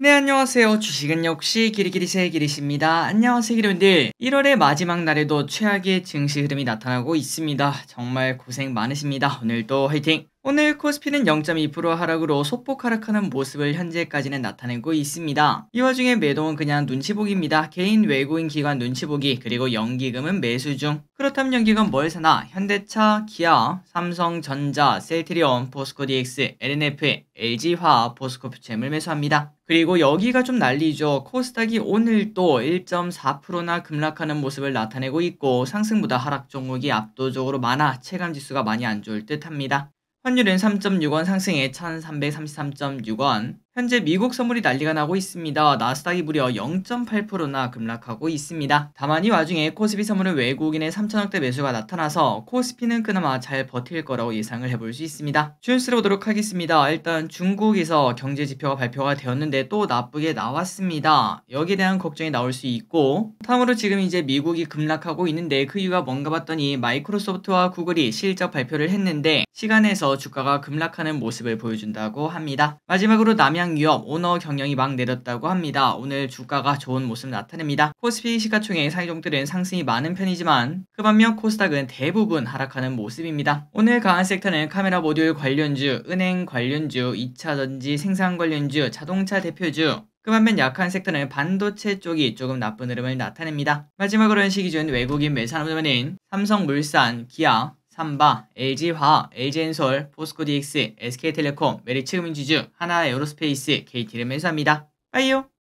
네, 안녕하세요. 주식은 역시 기리기리새 기리씨입니다. 안녕하세요, 기리분들. 1월의 마지막 날에도 최악의 증시 흐름이 나타나고 있습니다. 정말 고생 많으십니다. 오늘도 화이팅! 오늘 코스피는 0.2% 하락으로 소폭 하락하는 모습을 현재까지는 나타내고 있습니다. 이 와중에 매동은 그냥 눈치보기입니다. 개인 외국인 기관 눈치보기, 그리고 연기금은 매수 중. 그렇다면 연기금 뭘 사나? 현대차, 기아, 삼성전자, 셀트리온, 포스코DX, LNF, LG화학, 포스코프체물 매수합니다. 그리고 여기가 좀 난리죠. 코스닥이 오늘 또 1.4%나 급락하는 모습을 나타내고 있고 상승보다 하락 종목이 압도적으로 많아 체감지수가 많이 안 좋을 듯합니다. 환율은 3.6원 상승해 1333.6원. 현재 미국 선물이 난리가 나고 있습니다. 나스닥이 무려 0.8%나 급락하고 있습니다. 다만 이 와중에 코스피 선물은 외국인의 3천억대 매수가 나타나서 코스피는 그나마 잘 버틸 거라고 예상을 해볼 수 있습니다. 주스로 보도록 하겠습니다. 일단 중국에서 경제지표가 발표가 되었는데 또 나쁘게 나왔습니다. 여기에 대한 걱정이 나올 수 있고, 다음으로 지금 이제 미국이 급락하고 있는데 그 이유가 뭔가 봤더니 마이크로소프트와 구글이 실적 발표를 했는데 시간에서 주가가 급락하는 모습을 보여준다고 합니다. 마지막으로 남양유업 오너 경영이 막 내렸다고 합니다. 오늘 주가가 좋은 모습 나타냅니다. 코스피 시가총액 상위종들은 상승이 많은 편이지만 그 반면 코스닥은 대부분 하락하는 모습입니다. 오늘 강한 섹터는 카메라 모듈 관련주, 은행 관련주, 2차전지 생산 관련주, 자동차 대표주, 그 반면 약한 섹터는 반도체 쪽이 조금 나쁜 흐름을 나타냅니다. 마지막으로 현시 기준 외국인 매수하는 삼성물산, 기아, 삼바, LG화학, LG엔솔, 포스코DX, SK텔레콤, 메리츠금융지주, 하나에어로스페이스, KT를 매수합니다. 빠이요!